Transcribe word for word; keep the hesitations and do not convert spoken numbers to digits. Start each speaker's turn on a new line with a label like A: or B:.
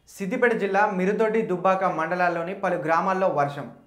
A: సిద్దిపేట జిల్లా మిరుదొడ్డి దుబ్బాక మండలాల్లోని పలు గ్రామాల్లో వర్షం